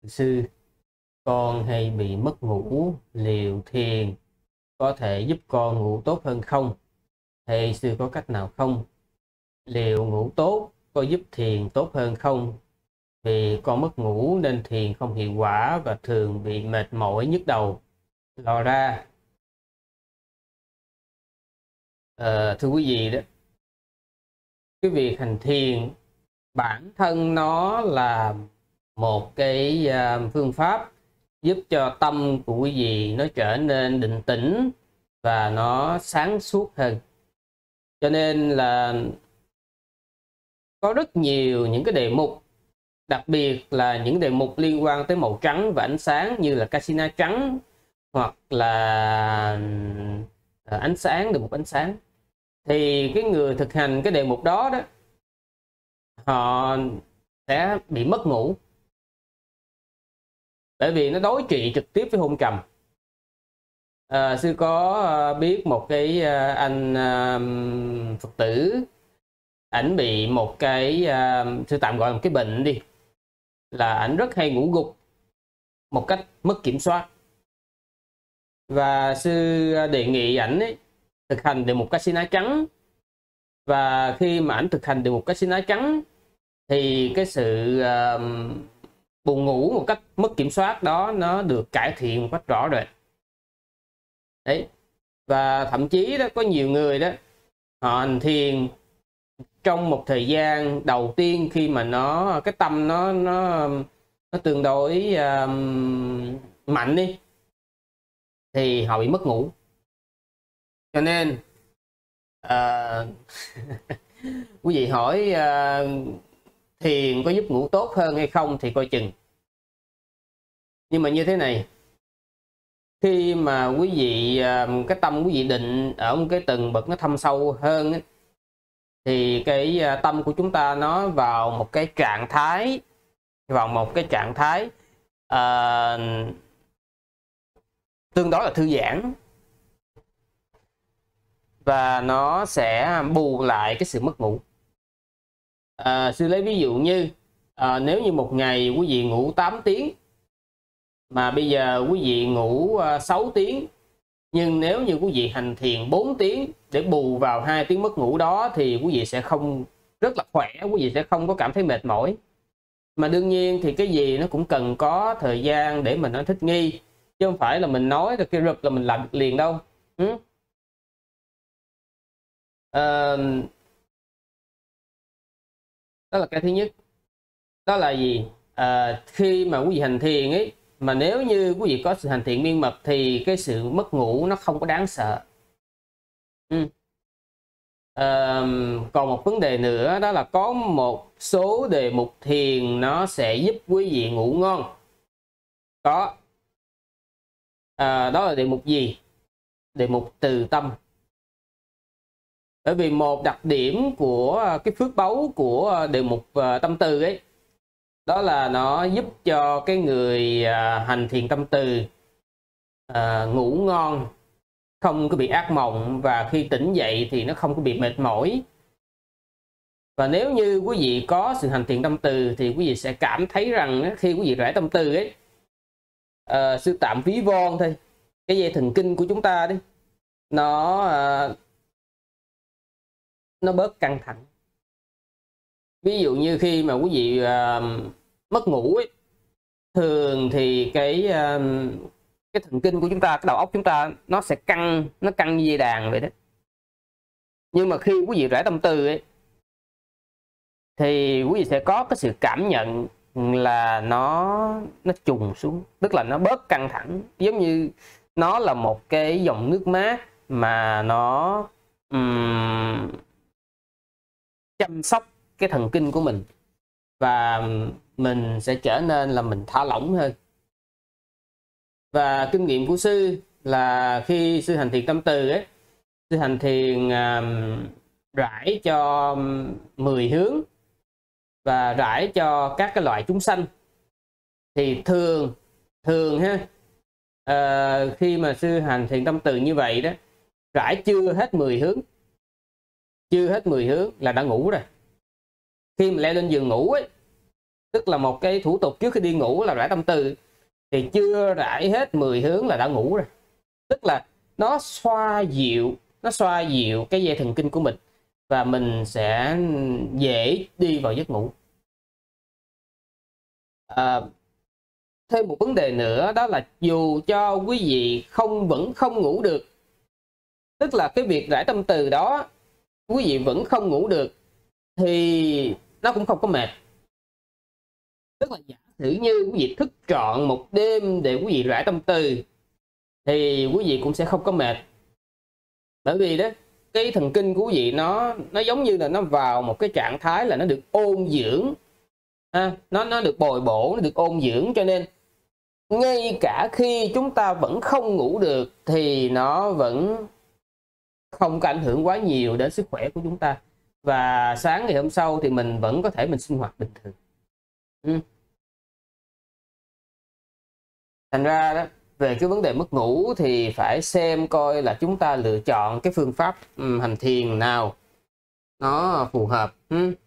Sư, con hay bị mất ngủ, liệu thiền có thể giúp con ngủ tốt hơn không? Hay sư có cách nào không? Liệu ngủ tốt có giúp thiền tốt hơn không? Vì con mất ngủ nên thiền không hiệu quả và thường bị mệt mỏi, nhức đầu, lò ra. Thưa quý vị đó, cái việc hành thiền bản thân nó là một cái phương pháp giúp cho tâm của quý vị nó trở nên định tĩnh và nó sáng suốt hơn. Cho nên là có rất nhiều những cái đề mục, đặc biệt là những đề mục liên quan tới màu trắng và ánh sáng, như là Kasina trắng hoặc là ánh sáng, đề mục ánh sáng, thì cái người thực hành cái đề mục đó đó, họ sẽ bị mất ngủ, bởi vì nó đối trị trực tiếp với hôn trầm. Sư có biết một cái anh Phật tử, ảnh bị một cái sư tạm gọi là một cái bệnh đi, là ảnh rất hay ngủ gục một cách mất kiểm soát, và sư đề nghị ảnh thực hành được một Kasina trắng. Và khi mà ảnh thực hành được một Kasina trắng thì cái sự buồn ngủ một cách mất kiểm soát đó nó được cải thiện một cách rõ rệt đấy. Và thậm chí đó, có nhiều người đó, họ hành thiền trong một thời gian đầu tiên, khi mà cái tâm nó tương đối mạnh đi, thì họ bị mất ngủ. Cho nên quý vị hỏi thiền có giúp ngủ tốt hơn hay không thì coi chừng. Nhưng mà như thế này, khi mà quý vị cái tâm quý vị định ở một cái tầng bậc nó thâm sâu hơn ấy, thì cái tâm của chúng ta nó vào một cái trạng thái tương đối là thư giãn, và nó sẽ bù lại cái sự mất ngủ. Sư lấy ví dụ như nếu như một ngày quý vị ngủ 8 tiếng mà bây giờ quý vị ngủ 6 tiếng, nhưng nếu như quý vị hành thiền 4 tiếng để bù vào 2 tiếng mất ngủ đó, thì quý vị sẽ không rất là khỏe, quý vị sẽ không có cảm thấy mệt mỏi. Mà đương nhiên thì cái gì nó cũng cần có thời gian để mình nó thích nghi, chứ không phải là mình nói được cái rực là mình làm được liền đâu. Đó là cái thứ nhất. Đó là gì? Khi mà quý vị hành thiền ấy, mà nếu như quý vị có sự hành thiện miên mật thì cái sự mất ngủ nó không có đáng sợ. Còn một vấn đề nữa, đó là có một số đề mục thiền nó sẽ giúp quý vị ngủ ngon. Đó là đề mục gì? Đề mục từ tâm. Bởi vì một đặc điểm của cái phước báu của đề mục tâm từ ấy, đó là nó giúp cho cái người hành thiền tâm từ ngủ ngon, không có bị ác mộng, và khi tỉnh dậy thì nó không có bị mệt mỏi. Và nếu như quý vị có sự hành thiền tâm từ thì quý vị sẽ cảm thấy rằng khi quý vị rải tâm từ ấy, sư tạm ví von thôi, cái dây thần kinh của chúng ta đấy, nó bớt căng thẳng. Ví dụ như khi mà quý vị mất ngủ ấy, thường thì cái thần kinh của chúng ta, cái đầu óc chúng ta nó sẽ căng như dây đàn vậy đó. Nhưng mà khi quý vị rải tâm từ ấy, thì quý vị sẽ có cái sự cảm nhận là nó trùng xuống, tức là nó bớt căng thẳng, giống như nó là một cái dòng nước mát mà nó chăm sóc cái thần kinh của mình, và mình sẽ trở nên là mình thả lỏng hơn. Và kinh nghiệm của sư là khi sư hành thiền tâm từ ấy, sư hành thiền rải cho 10 hướng và rải cho các cái loại chúng sanh. Thì thường ha, khi mà sư hành thiền tâm từ như vậy đó, rải chưa hết 10 hướng là đã ngủ rồi. Khi mà leo lên giường ngủ ấy, tức là một cái thủ tục trước khi đi ngủ là rải tâm từ, thì chưa rải hết 10 hướng là đã ngủ rồi. Tức là nó xoa dịu cái dây thần kinh của mình và mình sẽ dễ đi vào giấc ngủ. Thêm một vấn đề nữa đó là dù cho quý vị vẫn không ngủ được, tức là cái việc rải tâm từ đó quý vị vẫn không ngủ được, thì nó cũng không có mệt. Tức là giả sử như quý vị thức trọn một đêm để quý vị rải tâm từ thì quý vị cũng sẽ không có mệt. Bởi vì đó, cái thần kinh của quý vị nó giống như là nó vào một cái trạng thái là nó được ôn dưỡng, nó được bồi bổ, nó được ôn dưỡng, cho nên ngay cả khi chúng ta vẫn không ngủ được thì nó vẫn không có ảnh hưởng quá nhiều đến sức khỏe của chúng ta, và sáng ngày hôm sau thì mình vẫn có thể sinh hoạt bình thường. Thành ra đó, về cái vấn đề mất ngủ thì phải xem coi là chúng ta lựa chọn cái phương pháp hành thiền nào nó phù hợp.